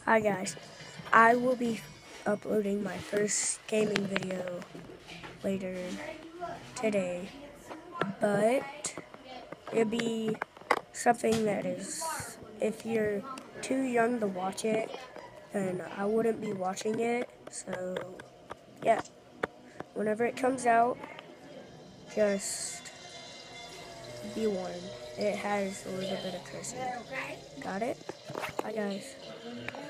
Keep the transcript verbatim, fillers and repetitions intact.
Hi guys, I will be uploading my first gaming video later today, but it'll be something that is, if you're too young to watch it, then I wouldn't be watching it, so yeah, whenever it comes out, just be warned. It has a little bit of cursing. Got it? Bye guys.